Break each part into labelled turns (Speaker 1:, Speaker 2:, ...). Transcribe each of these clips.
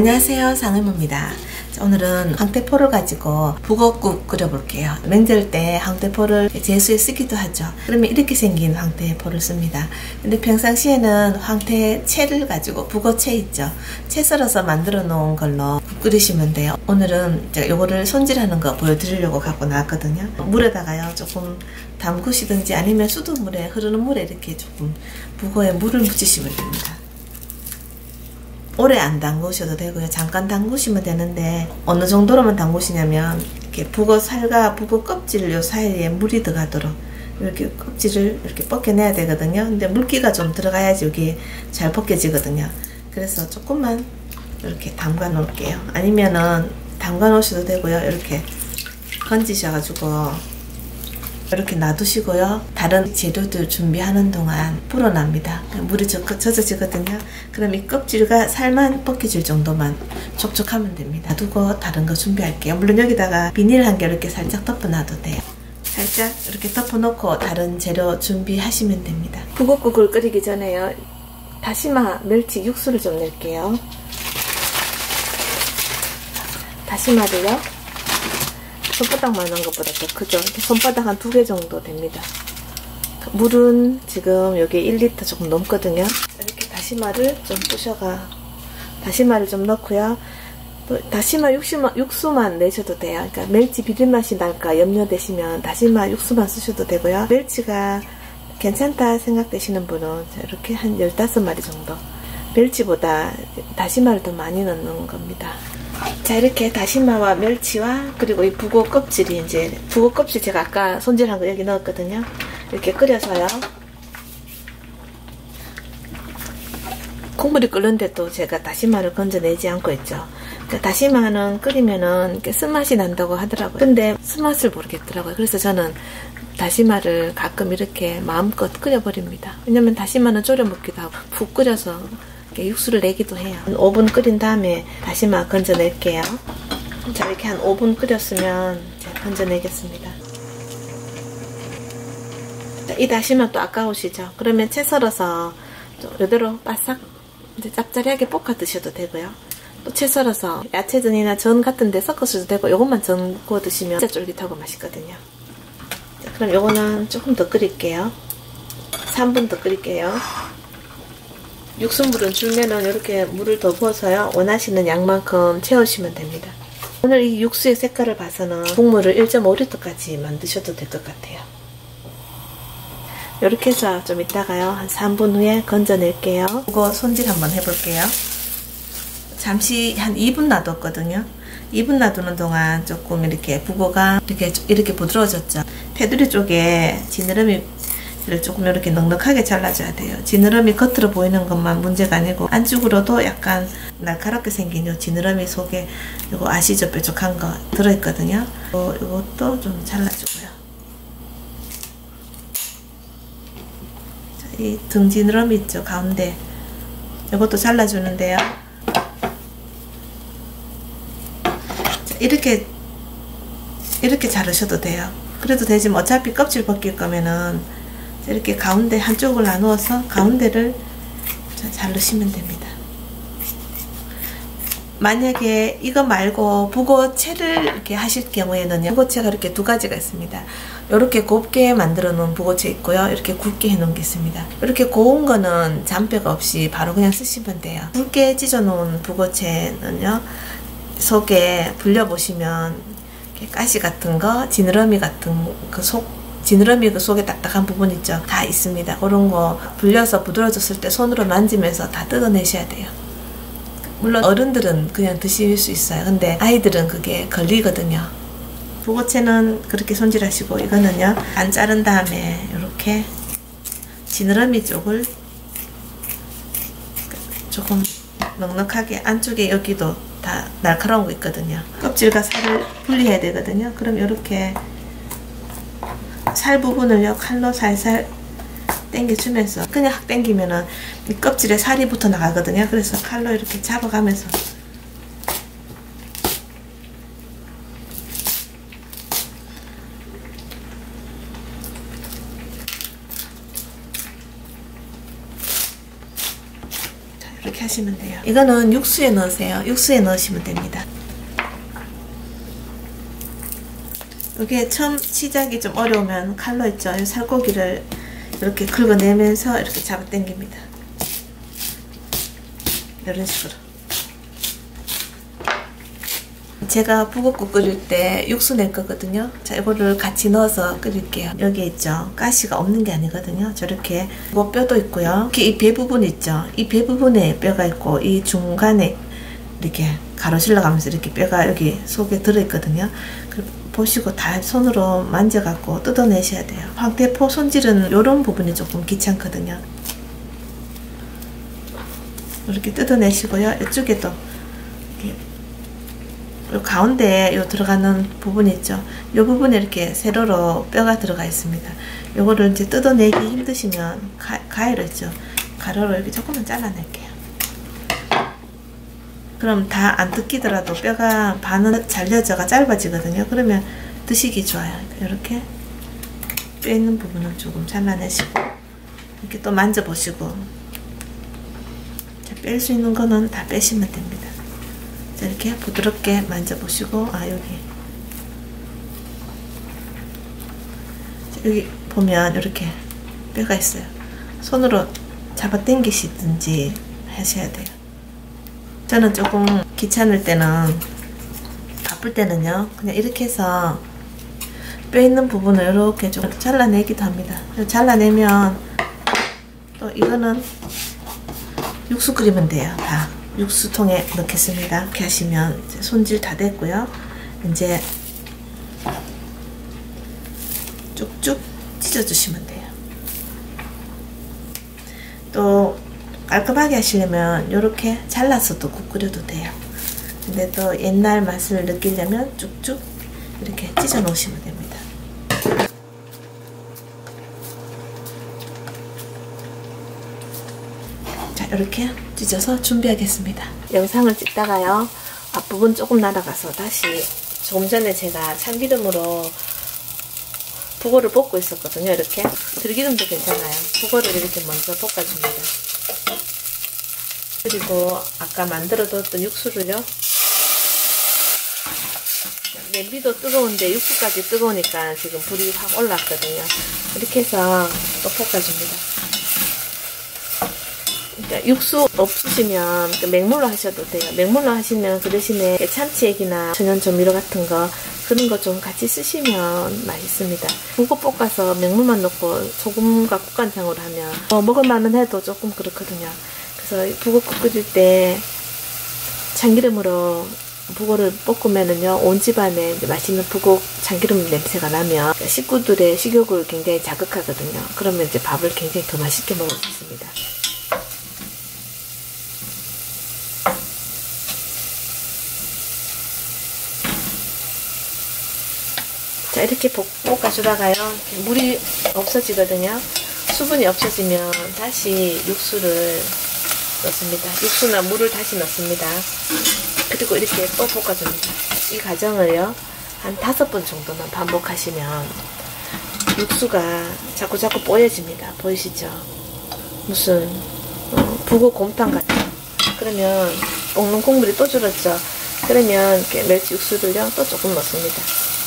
Speaker 1: 안녕하세요, 상의모입니다. 오늘은 황태포를 가지고 북엇국 끓여볼게요. 명절 때 황태포를 제수에 쓰기도 하죠. 그러면 이렇게 생긴 황태포를 씁니다. 근데 평상시에는 황태채를 가지고 북엇채 있죠. 채 썰어서 만들어 놓은 걸로 국 끓이시면 돼요. 오늘은 요거를 손질하는 거 보여드리려고 갖고 나왔거든요. 물에다가요 조금 담그시든지 아니면 수돗물에 흐르는 물에 이렇게 조금 북어에 물을 묻히시면 됩니다. 오래 안 담그셔도 되고요. 잠깐 담그시면 되는데 어느 정도로만 담그시냐면 이렇게 북어 살과 북어 껍질 요 사이에 물이 들어가도록 이렇게 껍질을 이렇게 벗겨내야 되거든요. 근데 물기가 좀 들어가야지 여기 잘 벗겨지거든요. 그래서 조금만 이렇게 담가 놓을게요. 아니면은 담가 놓으셔도 되고요. 이렇게 건지셔가지고 이렇게 놔두시고요. 다른 재료들 준비하는 동안 불어납니다. 물이 젖어지거든요. 그럼 이 껍질과 살만 벗겨질 정도만 촉촉하면 됩니다. 놔두고 다른 거 준비할게요. 물론 여기다가 비닐 한 개 이렇게 살짝 덮어놔도 돼요. 살짝 이렇게 덮어놓고 다른 재료 준비하시면 됩니다. 북엇국을 끓이기 전에요. 다시마 멸치 육수를 좀 낼게요. 다시마를요. 손바닥만 한 것보다 더 크죠. 손바닥 한 2개 정도 됩니다. 물은 지금 여기 1리터 조금 넘거든요. 이렇게 다시마를 좀 부셔가 다시마를 좀 넣고요. 또 다시마 육수만 내셔도 돼요. 그러니까 멸치 비린맛이 날까 염려되시면 다시마 육수만 쓰셔도 되고요. 멸치가 괜찮다 생각되시는 분은 이렇게 한 15마리 정도, 멸치보다 다시마를 더 많이 넣는 겁니다. 자, 이렇게 다시마와 멸치와 그리고 이 북어 껍질이 이제 북어 껍질 제가 아까 손질한 거 여기 넣었거든요. 이렇게 끓여서요. 국물이 끓는데도 제가 다시마를 건져내지 않고 있죠. 그러니까 다시마는 끓이면은 이렇게 쓴맛이 난다고 하더라고요. 근데 쓴맛을 모르겠더라고요. 그래서 저는 다시마를 가끔 이렇게 마음껏 끓여버립니다. 왜냐면 다시마는 졸여 먹기도 하고 푹 끓여서 육수를 내기도 해요. 5분 끓인 다음에 다시마 건져낼게요. 자, 이렇게 한 5분 끓였으면 제가 건져내겠습니다. 자, 이 다시마 또 아까우시죠? 그러면 채 썰어서 이대로 바싹 이제 짭짤하게 볶아 드셔도 되고요. 또 채 썰어서 야채전이나 전 같은 데 섞으셔도 되고 요것만 전 구워 드시면 진짜 쫄깃하고 맛있거든요. 자, 그럼 요거는 조금 더 끓일게요. 3분 더 끓일게요. 육수물은 줄면은 이렇게 물을 더 부어서요. 원하시는 양만큼 채우시면 됩니다. 오늘 이 육수의 색깔을 봐서는 국물을 1.5리터까지 만드셔도 될 것 같아요. 이렇게 해서 좀 이따가요. 한 3분 후에 건져낼게요. 이거 손질 한번 해볼게요. 잠시 한 2분 놔뒀거든요. 2분 놔두는 동안 조금 이렇게 북어가 이렇게 부드러워졌죠. 테두리 쪽에 지느러미 조금 이렇게 넉넉하게 잘라줘야 돼요. 지느러미 겉으로 보이는 것만 문제가 아니고 안쪽으로도 약간 날카롭게 생긴 요 지느러미 속에 이거 아시죠? 뾰족한 거 들어있거든요. 이것도 좀 잘라주고요. 이 등 지느러미 있죠? 가운데 이것도 잘라주는데요. 자, 이렇게 자르셔도 돼요. 그래도 되지만 어차피 껍질 벗길 거면은 이렇게 가운데 한쪽을 나누어서 가운데를 자르시면 됩니다. 만약에 이거 말고 북어채를 이렇게 하실 경우에는요, 북어채가 이렇게 2가지가 있습니다. 이렇게 곱게 만들어 놓은 북어채 있고요, 이렇게 굵게 해 놓은 게 있습니다. 이렇게 고운 거는 잔뼈가 없이 바로 그냥 쓰시면 돼요. 굵게 찢어 놓은 북어채는요, 속에 불려 보시면 가시 같은 거, 지느러미 같은 지느러미 그 속에 딱딱한 부분 있죠? 다 있습니다. 그런 거 불려서 부드러워졌을 때 손으로 만지면서 다 뜯어내셔야 돼요. 물론 어른들은 그냥 드실 수 있어요. 근데 아이들은 그게 걸리거든요. 북어채는 그렇게 손질하시고, 이거는요, 안 자른 다음에 이렇게 지느러미 쪽을 조금 넉넉하게, 안쪽에 여기도 다 날카로운 거 있거든요. 껍질과 살을 분리해야 되거든요. 그럼 이렇게 살 부분을요, 칼로 살살 당겨주면서, 그냥 확 당기면은 이 껍질에 살이 붙어 나가거든요. 그래서 칼로 이렇게 잡아가면서 이렇게 하시면 돼요. 이거는 육수에 넣으세요. 육수에 넣으시면 됩니다. 이게 처음 시작이 좀 어려우면 칼로 있죠. 이 살코기를 이렇게 긁어내면서 이렇게 잡아 당깁니다. 이런 식으로. 제가 북엇국 끓일 때 육수 낼 거거든요. 자, 이거를 같이 넣어서 끓일게요. 여기 있죠. 가시가 없는 게 아니거든요. 저렇게 뭐 뼈도 있고요. 이렇게 이 배 부분 있죠. 이 배 부분에 뼈가 있고 이 중간에 이렇게 가로질러 가면서 이렇게 뼈가 여기 속에 들어있거든요. 보시고 다 손으로 만져갖고 뜯어내셔야 돼요. 황태포 손질은 이런 부분이 조금 귀찮거든요. 이렇게 뜯어내시고요. 이쪽에도 이렇게 요 가운데에 요 들어가는 부분이 있죠. 요 부분에 이렇게 세로로 뼈가 들어가 있습니다. 요거를 이제 뜯어내기 힘드시면 가위로 있죠. 가로로 이렇게 조금만 잘라낼게요. 그럼 다 안 뜯기더라도 뼈가 반은 잘려져가 짧아지거든요. 그러면 드시기 좋아요. 이렇게 뼈 있는 부분은 조금 잘라내시고 이렇게 또 만져보시고 뺄 수 있는 거는 다 빼시면 됩니다. 자, 이렇게 부드럽게 만져보시고 여기 보면 이렇게 뼈가 있어요. 손으로 잡아 당기시든지 하셔야 돼요. 저는 조금 귀찮을 때는 바쁠 때는요 그냥 이렇게 해서 뼈 있는 부분을 이렇게 좀 잘라내기도 합니다. 잘라내면 또 이거는 육수 끓이면 돼요. 다 육수통에 넣겠습니다. 이렇게 하시면 이제 손질 다 됐고요. 이제 쭉쭉 찢어주시면 돼요. 또 깔끔하게 하시려면 이렇게 잘라서도 국 끓여도 돼요. 근데 또 옛날 맛을 느끼려면 쭉쭉 이렇게 찢어 놓으시면 됩니다. 자, 이렇게 찢어서 준비하겠습니다. 영상을 찍다가요 앞부분 조금 날아가서 다시 조금 전에 제가 참기름으로 북어를 볶고 있었거든요. 이렇게 들기름도 괜찮아요. 북어를 이렇게 먼저 볶아줍니다. 그리고 아까 만들어뒀던 육수를요. 냄비도 뜨거운데 육수까지 뜨거우니까 지금 불이 확 올랐거든요. 이렇게 해서 또 볶아줍니다. 그러니까 육수 없으시면 맹물로 하셔도 돼요. 맹물로 하시면 그 대신에 참치액이나 천연 조미료 같은 거 그런 거 좀 같이 쓰시면 맛있습니다. 북어 볶아서 맹물만 넣고 소금과 국간장으로 하면 먹을만은 해도 조금 그렇거든요. 그래서 북어국 끓일 때 참기름으로 북어를 볶으면은요 온 집안에 맛있는 북어 참기름 냄새가 나면 식구들의 식욕을 굉장히 자극하거든요. 그러면 이제 밥을 굉장히 더 맛있게 먹을 수 있습니다. 자, 이렇게 볶아주다가요 물이 없어지거든요. 수분이 없어지면 다시 육수를 넣습니다. 육수나 물을 다시 넣습니다. 그리고 이렇게 또 볶아줍니다. 이 과정을요 한 5번 정도만 반복하시면 육수가 자꾸 뽀여집니다. 보이시죠? 무슨 북어 곰탕 같아요. 그러면 볶는 국물이 또 줄었죠. 그러면 이렇게 멸치 육수를요 또 조금 넣습니다.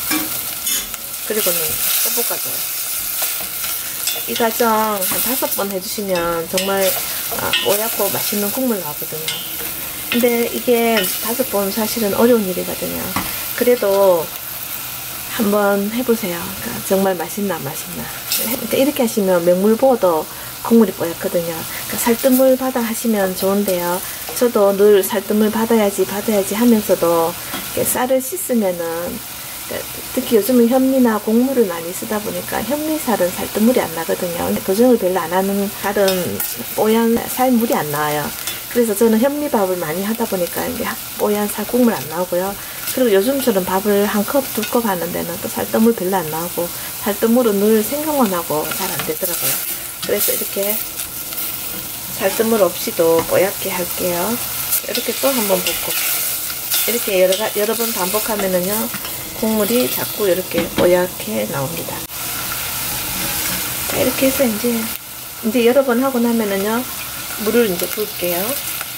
Speaker 1: 그리고는 또 볶아줘요. 이 과정 한 5번 해주시면 정말 뽀얗고 맛있는 국물 나오거든요. 근데 이게 5번 사실은 어려운 일이거든요. 그래도 한번 해보세요. 그러니까 정말 맛있나 안 맛있나. 그러니까 이렇게 하시면 맹물보다도 국물이 뽀얗거든요. 그러니까 살뜨물 받아 하시면 좋은데요. 저도 늘 살뜨물 받아야지 하면서도 쌀을 씻으면은 특히 요즘은 현미나 곡물을 많이 쓰다 보니까 현미살은 살뜨물이 안 나거든요. 도정을 별로 안 하는 살은 뽀얀 살물이 안 나와요. 그래서 저는 현미밥을 많이 하다 보니까 이게 뽀얀 살국물 안 나오고요. 그리고 요즘처럼 밥을 한 컵, 2컵 하는 데는 또 살뜨물 별로 안 나오고 살뜨물은 늘 생각만 하고 잘 안 되더라고요. 그래서 이렇게 살뜨물 없이도 뽀얗게 할게요. 이렇게 또 한번 볶고 이렇게 여러 번 반복하면은요 국물이 자꾸 이렇게 뽀얗게 나옵니다. 자, 이렇게 해서 이제 여러 번 하고 나면은요 물을 이제 부을게요.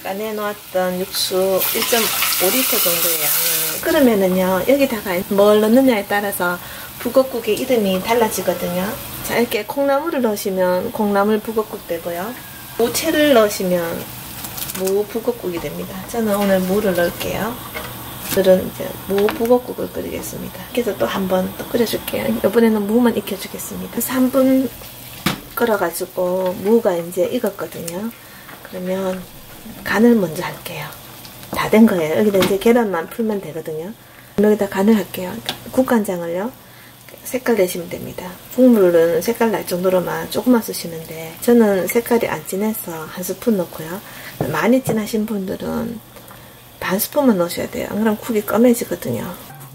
Speaker 1: 까내놓았던 육수 1.5리터 정도의 양을 끓으면은요, 여기다가 뭘 넣느냐에 따라서 북엇국의 이름이 달라지거든요. 자, 이렇게 콩나물을 넣으시면 콩나물 북엇국 되고요. 무채를 넣으시면 무 북엇국이 됩니다. 저는 오늘 무를 넣을게요. 오늘은 이제 무 북엇국을 끓이겠습니다. 그래서 또 한 번 또 끓여줄게요. 이번에는 무만 익혀주겠습니다. 3분 끓여가지고 무가 이제 익었거든요. 그러면 간을 먼저 할게요. 다 된 거예요. 여기다 이제 계란만 풀면 되거든요. 여기다 간을 할게요. 국간장을요, 색깔 내시면 됩니다. 국물은 색깔 날 정도로만 조금만 쓰시는데, 저는 색깔이 안 진해서 한 스푼 넣고요. 많이 진하신 분들은 반 스푼만 넣으셔야 돼요. 안 그러면 국이 검해지거든요.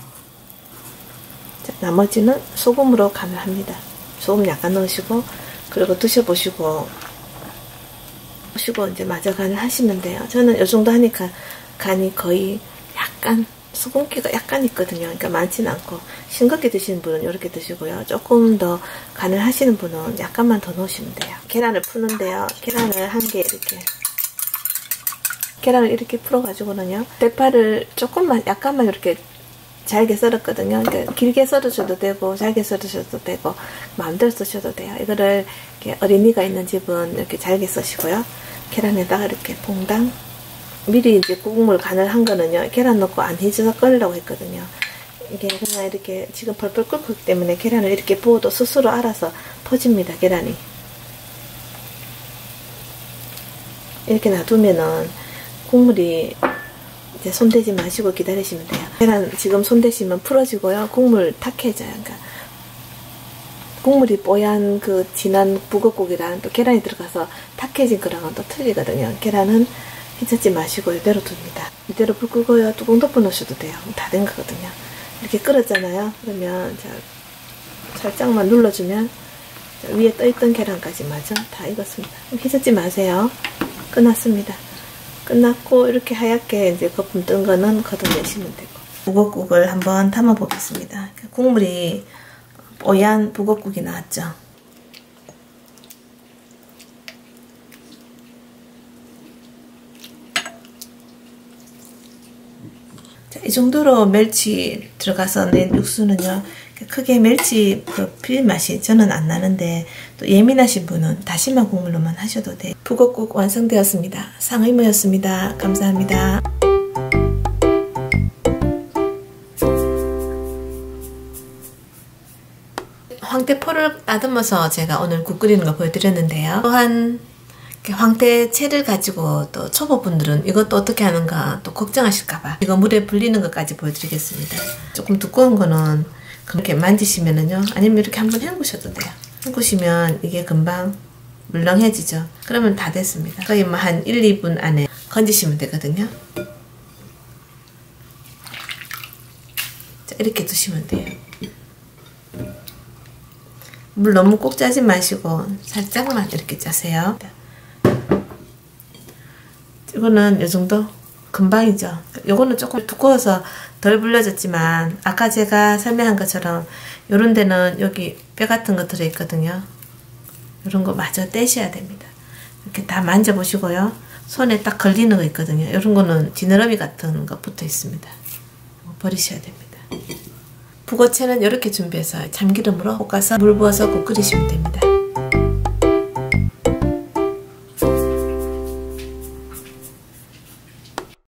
Speaker 1: 자, 나머지는 소금으로 간을 합니다. 소금 약간 넣으시고, 그리고 드셔보시고 이제 마저 간을 하시면 돼요. 저는 이 정도 하니까 간이 거의 약간 수분기가 약간 있거든요. 그러니까 많지는 않고, 싱겁게 드시는 분은 이렇게 드시고요. 조금 더 간을 하시는 분은 약간만 더 넣으시면 돼요. 계란을 푸는데요. 계란을 한 개 계란을 이렇게 풀어가지고는요, 대파를 조금만 약간만 이렇게 잘게 썰었거든요. 그러니까 길게 썰으셔도 되고 잘게 썰으셔도 되고 마음대로 쓰셔도 돼요. 이거를 이렇게 어린이가 있는 집은 이렇게 잘게 써시고요. 계란에다가 이렇게 퐁당, 미리 이제 국물 간을 한 거는요, 계란 넣고 안 휘져서 끓이려고 했거든요. 이게 그냥 이렇게 지금 펄펄 끓기 때문에 계란을 이렇게 부어도 스스로 알아서 퍼집니다. 계란이 이렇게 놔두면은 국물이 이제 손대지 마시고 기다리시면 돼요. 계란 지금 손대시면 풀어지고요, 국물 탁해져요. 그러니까 국물이 뽀얀 그 진한 북엇국이랑 또 계란이 들어가서 탁해진 거랑은 또 틀리거든요. 계란은 휘젓지 마시고 이대로 둡니다. 이대로 불 끄고요, 뚜껑 덮어 놓으셔도 돼요. 다 된 거거든요. 이렇게 끓었잖아요. 그러면 자, 살짝만 눌러주면 자, 위에 떠있던 계란까지 마저 다 익었습니다. 휘젓지 마세요. 끝났습니다. 끝났고 이렇게 하얗게 이제 거품 뜬 거는 걷어내시면 되고, 북엇국을 한번 담아 보겠습니다. 국물이 뽀얀 북엇국이 나왔죠. 자, 이 정도로 멸치 들어가서 낸 육수는요, 크게 멸치 필 맛이 저는 안 나는데, 또 예민하신 분은 다시마 국물로만 하셔도 돼요. 북엇국 완성되었습니다. 상의모였습니다. 감사합니다. 황태포를 다듬어서 제가 오늘 국 끓이는 거 보여드렸는데요. 또한 황태채를 가지고 또 초보분들은 이것도 어떻게 하는가 또 걱정하실까봐 이거 물에 불리는 것까지 보여드리겠습니다. 조금 두꺼운 거는 그렇게 만지시면은요, 아니면 이렇게 한번 헹구셔도 돼요. 헹구시면 이게 금방 물렁해지죠. 그러면 다 됐습니다. 거의 뭐 한 1, 2분 안에 건지시면 되거든요. 자, 이렇게 두시면 돼요. 물 너무 꼭 짜지 마시고 살짝만 이렇게 짜세요. 이거는 이 정도 금방이죠. 요거는 조금 두꺼워서 덜 불려졌지만 아까 제가 설명한 것처럼 요런 데는 여기 뼈 같은 거 들어있거든요. 요런 거 마저 떼셔야 됩니다. 이렇게 다 만져보시고요. 손에 딱 걸리는 거 있거든요. 요런 거는 지느러미 같은 거 붙어 있습니다. 버리셔야 됩니다. 북어채는 이렇게 준비해서 참기름으로 볶아서 물 부어서 국 끓이시면 됩니다.